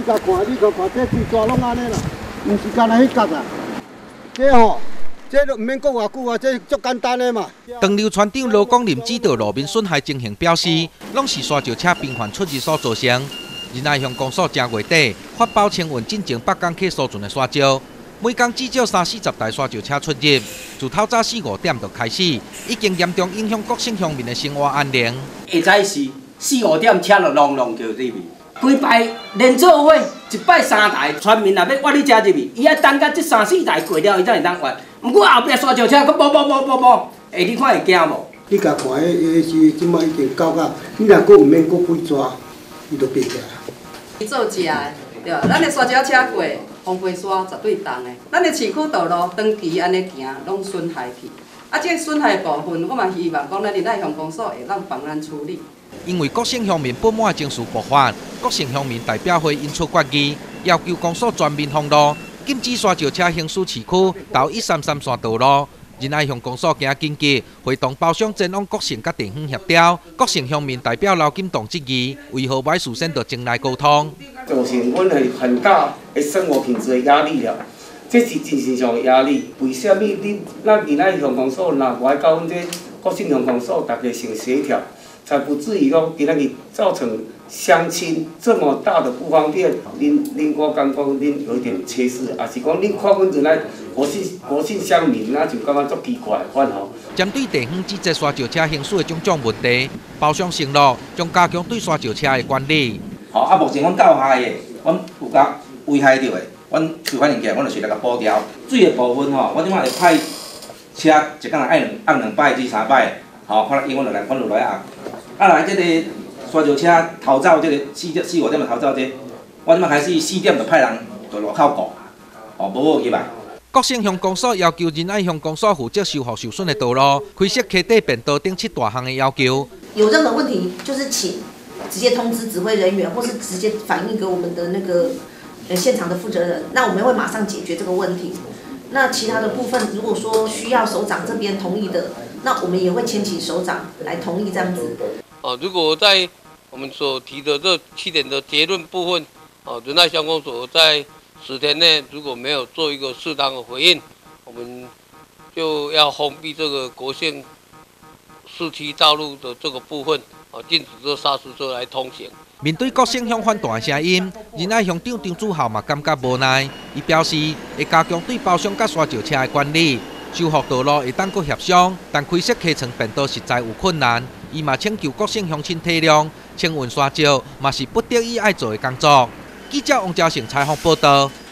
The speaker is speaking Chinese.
甲看，你甲看，这规抓拢安尼啦，毋是干那迄角啊。这吼，这都毋免讲偌久啊，这足简单的嘛。 长流船长罗光林指导路面损害情形表示，拢是沙石车频繁出入所造成。仁爱乡公所正月底发包清运进前北港客所存的沙石，每天至少30-40台沙石车出入，自透早4-5点就开始，已经严重影响各省乡民的生活安宁。 下早是4-5点车就隆就入去，规排连做伙，一摆3台，村民若要挖你遮入去，伊爱等到这3-4台过了，伊才会当挖。毋过后壁沙石车佫无，你看会惊无？ 你甲看迄是即摆已经到甲，你若佫毋免佫几抓，伊就变起来。 做食的，对，咱的沙石车过黄背沙绝对重的。咱的市区道路长期安尼行，拢损害去。啊，这损害部分，我嘛希望讲咱仁爱乡公所会当帮咱处理。 因为各省乡民不满情绪爆发，各省乡民代表会因出决议，要求公所全面封路，禁止沙石车行驶市区到133线道路。仁爱乡公所今紧急会同包商前往各省甲地方协调，各省乡民代表刘金栋质疑，为何歹事先到前来沟通？ 造成阮系很大的生活品质的压力了，这是精神上的压力。为什么咱仁爱乡公所若外交阮这各省乡公所大家先协调，才不至于讲今日造成乡亲这么大的不方便。我感觉恁有一点缺失，也是讲恁看阮仁爱国姓乡民，那就感觉足奇怪款吼。 针对地方这些沙石车行驶的种种问题，包商承诺将加强对沙石车的管理。 目前阮到下的，阮有甲危害到的，阮受反映起来，阮就随来甲补条。水的部分阮即摆会派车一工来按2摆至3摆，看因阮就来按。来这个沙石车逃走，这个4-5点就逃走这，我即摆开始4点就派人就路口顾，无好入来。 各省乡公所要求仁爱乡公所负责修复受损的道路，开设溪底便道等7大项的要求。 有任何问题，就是请直接通知指挥人员，或是直接反映给我们的那个现场的负责人，那我们会马上解决这个问题。那其他的部分，如果说需要首长这边同意的，那我们也会牵请首长来同意这样子。 如果在我们所提的这7点的结论部分，仁爱乡公所在10天内如果没有做一个适当的回应，我们就要封闭这个国县市区道路的这个部分，禁止这砂石车来通行。 面对各省乡反弹的声音，仁爱乡长张志孝嘛感觉无奈，伊表示会加强对包商甲沙石车的管理，修复道路会当搁协商，但开设溪床便道实在有困难。伊嘛请求各省乡亲体谅，清运沙石嘛是不得已爱做的工作。记者王兆成采访报道。